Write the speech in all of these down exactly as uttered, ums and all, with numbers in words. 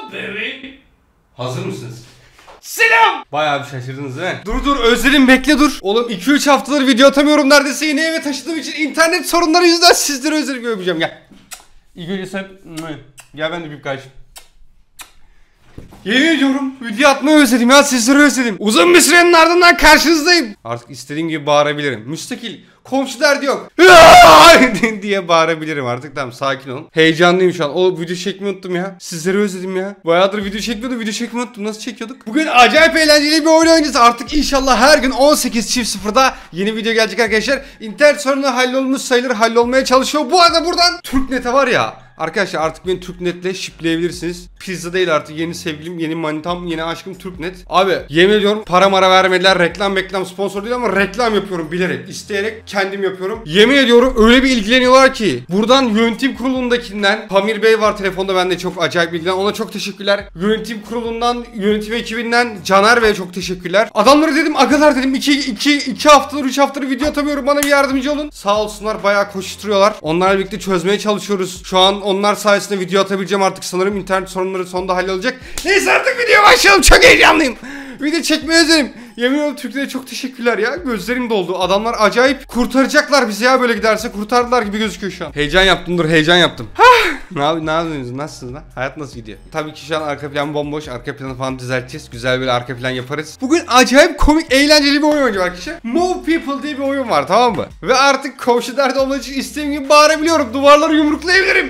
up baby? Hazır mısınız? Selam! Bayağı bir şaşırdınız değil mi? Dur dur özledim bekle dur. Oğlum iki üç haftadır video atamıyorum neredeyse, yine eve taşıdığım için internet sorunları yüzünden sizleri özledim öpeceğim gel. İyi gece sen. Gel ben de bir kardeşim. Yemin ediyorum video atmayı özledim ya, sizleri özledim. Uzun bir sürenin ardından karşınızdayım. Artık istediğim gibi bağırabilirim. Müstakil komşu derdi yok diye bağırabilirim artık, tamam sakin olun. Heyecanlıyım şu an. O video çekmeyi unuttum ya. Sizleri özledim ya. Bayağıdır video çekmiyordum, video çekmeyi unuttum. Nasıl çekiyorduk? Bugün acayip eğlenceli bir oyun oynayacağız. Artık inşallah her gün on sekiz sıfırda yeni video gelecek arkadaşlar. İnternet sorunu hallolmuş sayılır, hallolmaya çalışıyor. Bu arada buradan Türknet'e var ya. Arkadaşlar artık beni Türknet'le şipleyebilirsiniz. Pizza değil artık, yeni sevgilim, yeni manitam, yeni aşkım Türknet. Abi yemin ediyorum para mara vermediler, reklam reklam sponsor değil ama reklam yapıyorum bilerek, isteyerek kendim yapıyorum. Yemin ediyorum öyle bir ilgileniyorlar ki. Buradan yönetim kurulundakinden Pamir Bey var telefonda, bende çok acayip ilgilenen, ona çok teşekkürler. Yönetim kurulundan, yönetim ekibinden Caner Bey'e çok teşekkürler. Adamlara dedim agalar dedim iki iki iki haftadır üç haftadır video atamıyorum, bana bir yardımcı olun. Sağ olsunlar bayağı koşturuyorlar. Onlarla birlikte çözmeye çalışıyoruz. Şu an onlar sayesinde video atabileceğim artık, sanırım internet sorunları sonunda hallolacak. Neyse artık videoya başlayalım, çok heyecanlıyım. Video çekmeyi özledim. Yemin ediyorum Türklere çok teşekkürler ya, gözlerim doldu. Adamlar acayip kurtaracaklar bizi ya, böyle giderse kurtardılar gibi gözüküyor şu an. Heyecan yaptım, dur heyecan yaptım. Ne yapıyorsunuz, ne yapıyorsunuz, nasılsınız lan? Hayat nasıl gidiyor? Tabii ki şu an arka plan bomboş, arka planı falan düzelteceğiz. Güzel bir arka plan yaparız. Bugün acayip komik, eğlenceli bir oyun oynayacağım arkadaşlar. Move People diye bir oyun var, tamam mı? Ve artık komşu derdi olmak için istediğim gibi bağırabiliyorum. Duvarları yumruklayabilirim.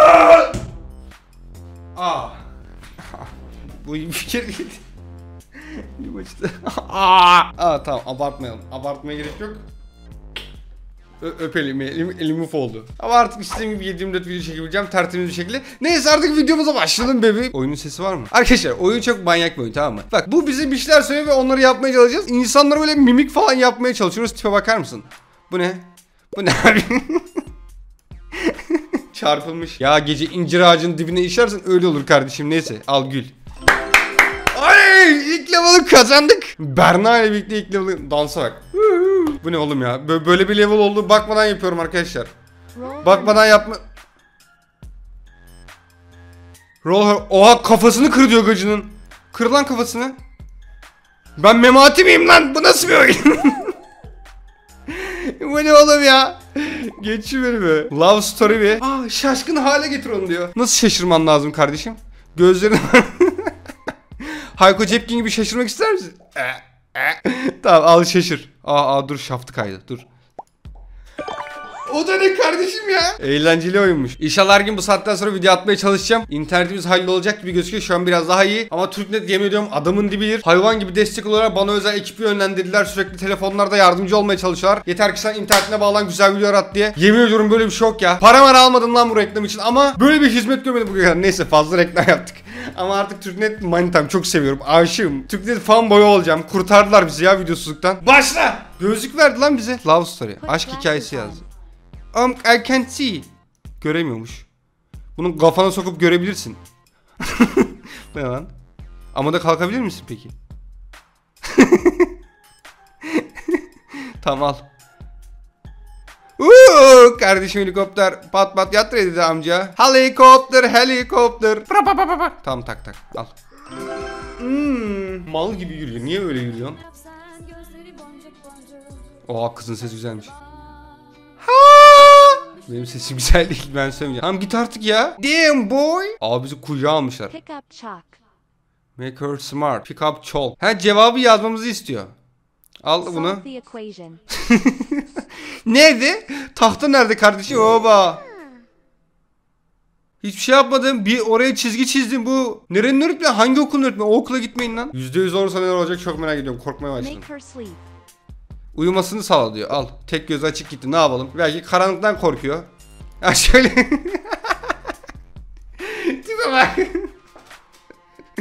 Aa. Bu iyi bir fikir değil. Aa. Aa tamam, abartmayalım. Abartmaya gerek yok. Ö öpelim, elim, elim uf oldu. Ama artık istediğim gibi yedi yirmi dört video çekebileceğim tertemiz bir şekilde. Neyse artık videomuza başlayalım bebeğim. Oyunun sesi var mı? Arkadaşlar oyun çok manyak bir oyun, tamam mı? Bak bu bize bir şeyler söylüyor ve onları yapmaya çalışacağız. İnsanlara böyle mimik falan yapmaya çalışıyoruz. Tipe bakar mısın? Bu ne? Bu ne abi? Çarpılmış. Ya gece incir ağacının dibine işersen öyle olur kardeşim. Neyse al gül. Ay ilk level'ı kazandık. Berna ile birlikte ilk level'ı, dansa bak. Bu ne oğlum ya? Böyle bir level oldu, bakmadan yapıyorum arkadaşlar. Bakmadan yapma. Roll. Oha kafasını kır diyor gacının. Kır lan kafasını. Ben memati miyim lan? Bu nasıl bir oyun? Bu ne oğlum ya? Geç şu bölümü. Love story bir. Aa şaşkın hale getir onu diyor. Nasıl şaşırman lazım kardeşim? Gözlerini... Hayko Cepkin gibi şaşırmak ister misin? Tamam al şaşır. Aa, aa dur şaftı kaydı dur. O da ne kardeşim ya? Eğlenceli oyunmuş. İnşallah her gün bu saatten sonra video atmaya çalışacağım. İnternetimiz hallolacak gibi gözüküyor. Şu an biraz daha iyi. Ama Türknet yemin ediyorum adamın dibidir. Hayvan gibi destek olarak bana özel ekibi yönlendirdiler. Sürekli telefonlarda yardımcı olmaya çalışıyorlar. Yeter ki sen internetine bağlan güzel video at diye. Yemin ediyorum böyle bir şey yok ya. Para var almadım lan bu reklam için ama böyle bir hizmet görmedim bugüne kadar. Neyse fazla reklam yaptık. Ama artık Türknet manitam, çok seviyorum. Aşığım. Türknet fanboy olacağım. Kurtardılar bizi ya videosuzluktan. Başla! Gözlük verdi lan bize. Love story. Aşk hikayesi yazdı. Um, I can't see. Göremiyormuş. Bunu kafana sokup görebilirsin. Ne lan? Ama da kalkabilir misin peki? Tamam al. Uuu kardeşim helikopter pat pat yat dedi amca. Helikopter helikopter. Tamam tak tak al. Hmm, mal gibi yürüyor. Niye öyle yürüyorsun? Oha kızın sesi güzelmiş. Ha! Benim sesim güzel değil, ben söyleyeceğim. Tamam git artık ya. Damn boy. Abi bizi kuyuya almışlar. Pick up chalk. Make her smart. Pick up chalk. Ha cevabı yazmamızı istiyor. Al bunu. Solve the equation. Nerede? Tahta nerede kardeşim? Oba. Hiçbir şey yapmadım. Bir oraya çizgi çizdim bu. Nerenin öğretmeni? Hangi okulun öğretmeni? O okula gitmeyin lan. yüzde yüz olursa neler olacak çok merak ediyorum. Korkmaya başladım. Make her sleep. Uyumasını sağla diyor. Al. Tek gözü açık gitti. Ne yapalım? Belki karanlıktan korkuyor. Ya şöyle. Tipe bak.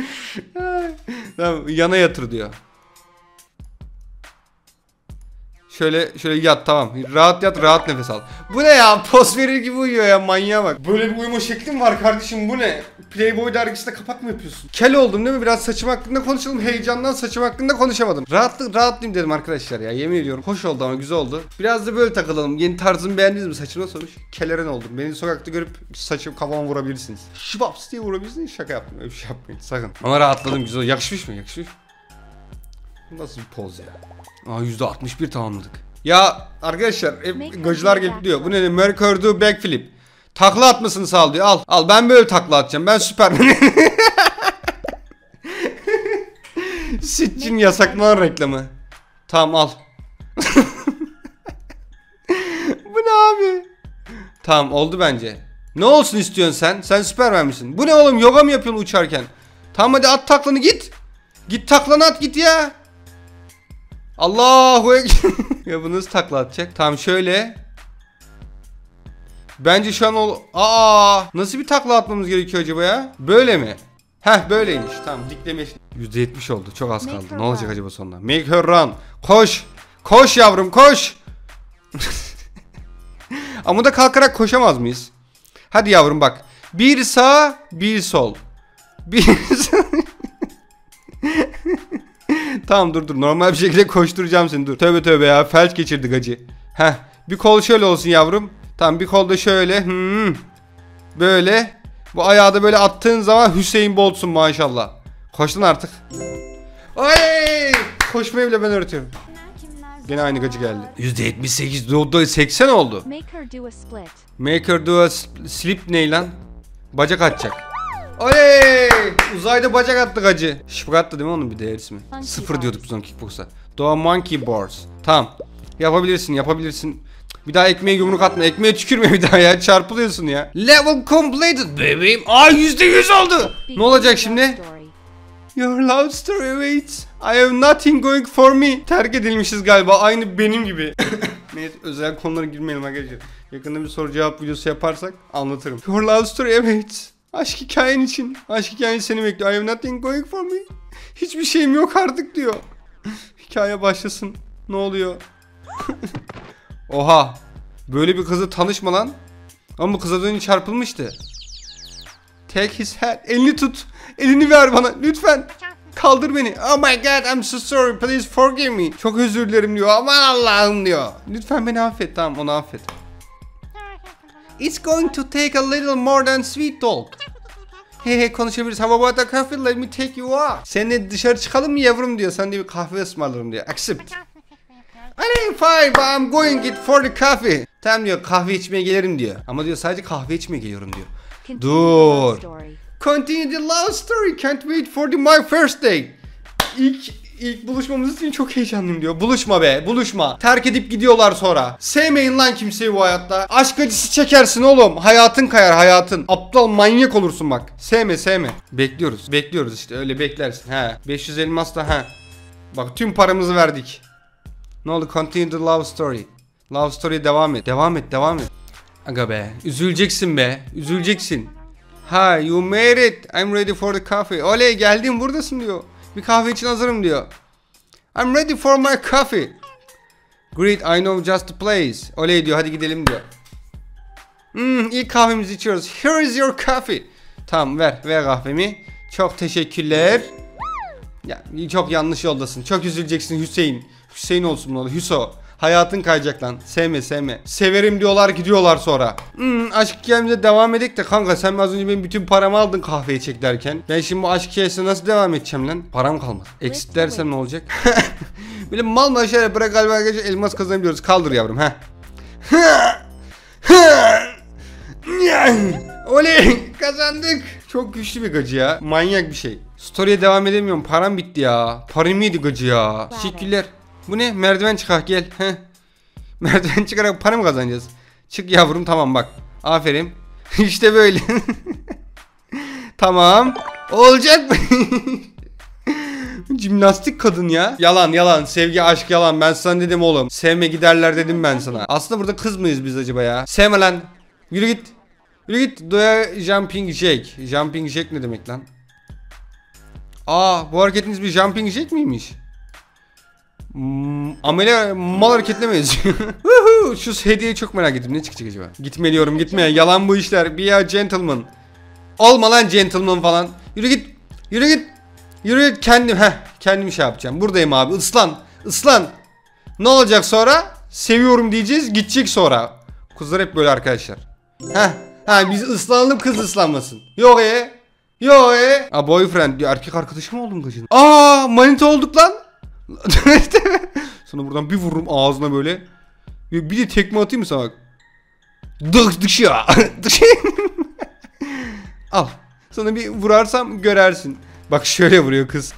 Tamam yana yatır diyor. Şöyle şöyle yat, tamam. Rahat yat, rahat nefes al. Bu ne ya? Poz verir gibi uyuyor ya, manyağa bak. Böyle bir uyuma şeklim var kardeşim, bu ne? Playboy dergisinde kapak mı yapıyorsun? Kel oldum değil mi? Biraz saçım hakkında konuşalım. Heyecandan saçım hakkında konuşamadım. Rahatlık rahatlayayım dedim arkadaşlar ya. Yemin ediyorum. Hoş oldu ama güzel oldu. Biraz da böyle takılalım. Yeni tarzımı beğendiniz mi? Saçım nasıl olmuş? Keleren oldum. Beni sokakta görüp saçım kafama vurabilirsiniz. Şıpaps diye vurabilirsiniz. Şaka yaptım. Öyle bir şey yapmayın. Sakın. Ama rahatladım, güzel. Yakışmış mı? Yakışmış. Nasıl bir poz ya? Aa, yüzde altmış bir tamamladık. Ya arkadaşlar hep gacılar gelip diyor. Bu ne? Mercury do backflip. Takla atmasını sağ diyor. Al. Al, ben böyle takla atacağım. Ben Süperman. Sütçün yasaklanan reklamı. Tamam al. Bu ne abi? Tamam oldu bence. Ne olsun istiyorsun sen? Sen Süperman misin? Bu ne oğlum? Yoga mı yapıyorsun uçarken? Tamam hadi at taklanı git. Git taklanı at git ya. Allahu ekber. Ya bu nasıl takla atacak? Tamam şöyle. Bence şu an ol... Aa, nasıl bir takla atmamız gerekiyor acaba ya? Böyle mi? Heh böyleymiş. Tamam dikleme. yüzde yetmiş oldu. Çok az kaldı. Ne olacak acaba sonunda? Make her run. Koş. Koş yavrum koş. Ama da kalkarak koşamaz mıyız? Hadi yavrum bak. Bir sağ, bir sol. Bir Tamam dur dur. Normal bir şekilde koşturacağım seni, dur. Tövbe tövbe ya. Felç geçirdik acı. Heh. Bir kol şöyle olsun yavrum. Tamam bir kol da şöyle. Hmm. Böyle. Bu ayağı da böyle attığın zaman Hüseyin Bolt'sun maşallah. Koştun artık. Ay! Koşmayı bile ben öğretiyorum. Gene aynı gacı geldi. yüzde yetmiş sekiz, seksen oldu. Make her do a slip ne lan? Bacak atacak. Oley! Uzayda bacak attı gacı. Şıpık attı değil mi onun bir değer ismi? Sıfır diyorduk biz onun kickbox'a. Doğa monkey bars. Tamam. Yapabilirsin yapabilirsin. Bir daha ekmeğe yumruk atma. Ekmeğe tükürme bir daha ya. Çarpılıyorsun ya. Level completed bebeğim. Aa yüzde yüz oldu. Ne olacak şimdi? Your love story waits. I have nothing going for me. Terk edilmişiz galiba. Aynı benim gibi. Neyse özel konulara girmeyelim arkadaşlar. Yakında bir soru cevap videosu yaparsak anlatırım. Your love story waits. Aşk hikayen için. Aşk hikayen seni bekliyor. I have nothing going for me. Hiçbir şeyim yok artık diyor. Hikaye başlasın. Ne oluyor? Oha. Böyle bir kızla tanışma lan. Ama bu kız az önce çarpılmıştı. Take his hand. Elini tut. Elini ver bana lütfen. Kaldır beni. Oh my god, I'm so sorry. Please forgive me. Çok özür dilerim diyor. Aman Allah'ım diyor. Lütfen beni affet. Tamam onu affet. It's going to take a little more than sweet talk. Hey hey konuşabiliriz. How about a coffee? Let me take you out. Seninle dışarı çıkalım mı yavrum diyor. Sen de bir kahve ısmarlarım diyor. Accept. I'm fine but I'm going it for the coffee. Tamam diyor, kahve içmeye gelirim diyor. Ama diyor sadece kahve içmeye geliyorum diyor. Dur. Continue the love story. Can't wait for the my first day. İlk ilk buluşmamız için çok heyecanlıyım diyor. Buluşma be, buluşma. Terk edip gidiyorlar sonra. Sevmeyin lan kimseyi bu hayatta. Aşk acısı çekersin oğlum. Hayatın kayar, hayatın. Aptal manyak olursun bak. Sevme, sevme. Bekliyoruz. Bekliyoruz işte. Öyle beklersin. He. beş yüz elmas da he. Bak tüm paramızı verdik. Ne oldu? Continue the love story. Love story devam et. Devam et, devam et. Aga be. Üzüleceksin be. Üzüleceksin. Ha, you made it. I'm ready for the coffee. Oley geldim buradasın diyor. Bir kahve için hazırım diyor. I'm ready for my coffee. Great, I know just the place. Oley diyor, hadi gidelim diyor. Hmm, ilk kahvemizi içiyoruz. Here is your coffee. Tamam ver, ver kahvemi. Çok teşekkürler. Ya çok yanlış yoldasın. Çok üzüleceksin Hüseyin. Hüseyin olsun bunu. Hüso. Hayatın kayacak lan. Sevme sevme. Severim diyorlar gidiyorlar sonra. Hmm, aşk hikayemize devam edek de kanka sen az önce benim bütün paramı aldın kahveyi çek derken. Ben şimdi bu aşk hikayesine nasıl devam edeceğim lan? Param kalmadı. Exit dersem ne olacak? Böyle mal mal şeyler bırak galiba arkadaşlar, elmas kazanabiliyoruz. Kaldır yavrum ha. Oley kazandık. Çok güçlü bir gacı ya. Manyak bir şey. Story'e devam edemiyorum. Param bitti ya. Param yedi gacı ya. Teşekkürler. Bu ne? Merdiven çıkar gel. Heh. Merdiven çıkarak para mı kazanacağız? Çık yavrum, tamam bak. Aferin. İşte böyle. Tamam. Olacak mı? Jimnastik kadın ya. Yalan yalan. Sevgi aşk yalan. Ben sana dedim oğlum. Sevme giderler dedim ben sana. Aslında burada kız mıyız biz acaba ya? Sevme lan. Yürü git. Yürü git. Doya jumping jack. Jumping jack ne demek lan? Aa, bu hareketiniz bir jumping jack miymiş? Hmm, amele mal hareketlemeyiz. Şu hediyeyi çok merak ettim. Ne çıkacak acaba? Gitme diyorum, gitme. Yalan bu işler. Bir ya gentleman. Olma lan gentleman falan. Yürü git. Yürü git. Yürü git kendim. Heh, kendim şey yapacağım. Buradayım abi. Islan. Islan. Ne olacak sonra? Seviyorum diyeceğiz. Gidecek sonra. Kızlar hep böyle arkadaşlar. Heh. Ha biz ıslanalım, kız ıslanmasın. Yok e. Yok e. Aa boyfriend diyor. Erkek arkadaşım oldum gacın. Aa manita olduk lan. Sonra buradan bir vururum ağzına böyle. Bir de tekme atayım mı sana bak. Dık dışa. Al. Sana bir vurarsam görersin. Bak şöyle vuruyor kız.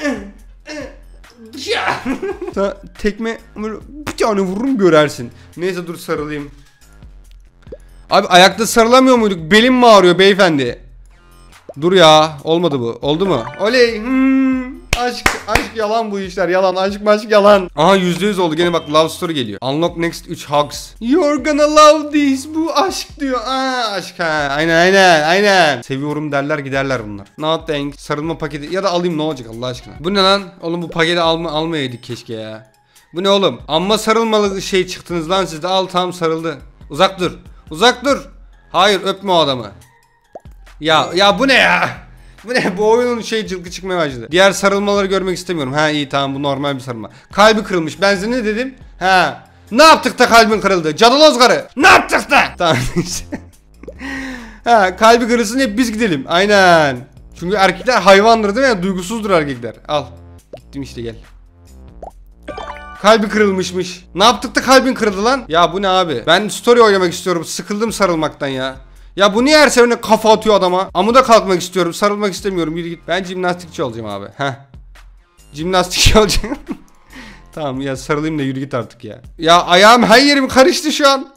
Sana tekme böyle bir tane vururum görersin. Neyse dur sarılayım. Abi ayakta sarılamıyor muyduk? Belim mi ağrıyor beyefendi? Dur ya. Olmadı bu. Oldu mu? Oley. Hmm. Aşk, aşk yalan bu işler. Yalan. Aşk maşk yalan. Aha yüzde yüz oldu. Gene bak love story geliyor. Unlock next üç hugs. You're gonna love this. Bu aşk diyor. Aa aşk ha. Aynen aynen aynen. Seviyorum derler giderler bunlar. No thanks. Sarılma paketi. Ya da alayım ne olacak Allah aşkına. Bu ne lan? Oğlum bu paketi alma, almayaydık keşke ya. Bu ne oğlum? Amma sarılmalı şey çıktınız lan siz de. Al tamam sarıldı. Uzak dur. Uzak dur. Hayır öpme o adamı. Ya ya bu ne ya? Bu ne? Bu oyunun şey cılkı çıkmaya başladı. Diğer sarılmaları görmek istemiyorum. Ha iyi tamam bu normal bir sarılma. Kalbi kırılmış. Ben size ne dedim? Ha. Ne yaptık da kalbin kırıldı? Cadaloz karı. Ne yaptık da? Tamam neyse. Ha kalbi kırılsın hep biz gidelim. Aynen. Çünkü erkekler hayvandır değil mi? Duygusuzdur erkekler. Al. Gittim işte gel. Kalbi kırılmışmış. Ne yaptık da kalbin kırıldı lan? Ya bu ne abi? Ben story oynamak istiyorum. Sıkıldım sarılmaktan ya. Ya bu niye her seferinde kafa atıyor adama? Amuda kalkmak istiyorum. Sarılmak istemiyorum. Yürü git. Ben jimnastikçi olacağım abi. Heh. Jimnastikçi olacağım. Tamam ya sarılayım da yürü git artık ya. Ya ayağım her yerim karıştı şu an.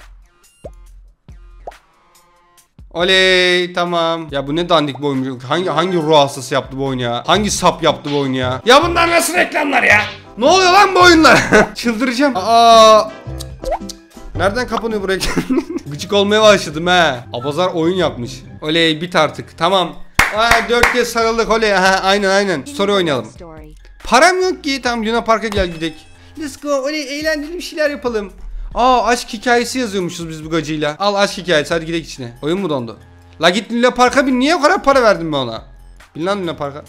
Oley tamam. Ya bu ne dandik bu oyun. Hangi hangi ruh hastası yaptı bu oyunu ya? Hangi sap yaptı bu oyunu ya? Ya bunlar nasıl reklamlar ya? Ne oluyor lan bu oyunlar? Çıldıracağım. Aa. Nereden kapanıyor bu reklam? Gıcık olmaya başladım he. Abazar oyun yapmış. Oley bit artık. Tamam. Aa dört kez sarıldık oley. Ha aynen aynen. Story oynayalım. Param yok ki. Tamam Luna Park'a gel gidelim. Let's go. Oley eğlenceli bir şeyler yapalım. Aa aşk hikayesi yazıyormuşuz biz bu gacıyla. Al aşk hikayesi hadi gidelim içine. Oyun mu dondu? La git Luna Park'a bin. Niye o kadar para verdim ben ona? Bin lan Luna Park'a.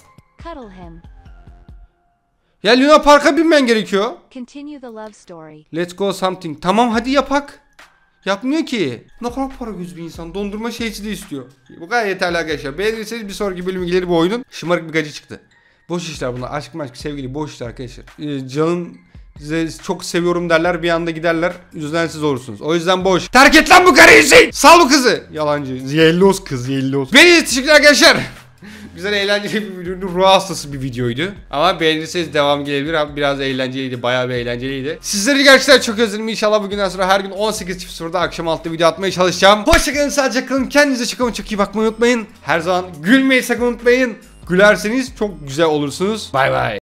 Ya Luna Park'a binmen gerekiyor. Let's go something. Tamam hadi yapak. Yapmıyor ki. Ne kadar para göz bir insan. Dondurma şeysi de istiyor. Bu kadar yeterli arkadaşlar. Beğenirseniz bir sonraki bölüm gelir bu oyunun. Şımarık bir gacı çıktı. Boş işler bunlar. Aşk maşk sevgili boş işler arkadaşlar. Ee, canım size çok seviyorum derler bir anda giderler. Yüzden siz olursunuz. O yüzden boş. Terk et lan bu karıyı Hüseyin. Sal bu kızı. Yalancı. Yellos kız yellos. Beni teşekkürler arkadaşlar. Güzel eğlenceli bir videoydu. Ruh hastası bir videoydu. Ama beğenirseniz devam gelebilir. Abi biraz eğlenceliydi. Bayağı bir eğlenceliydi. Sizleri gerçekten çok özledim. İnşallah bugünden sonra her gün on sekiz sıfırda akşam altta video atmaya çalışacağım. Hoşçakalın, sağlıcakla kalın. Kendinize çok ama çok iyi bakmayı unutmayın. Her zaman gülmeyi sakın unutmayın. Gülerseniz çok güzel olursunuz. Bay bay.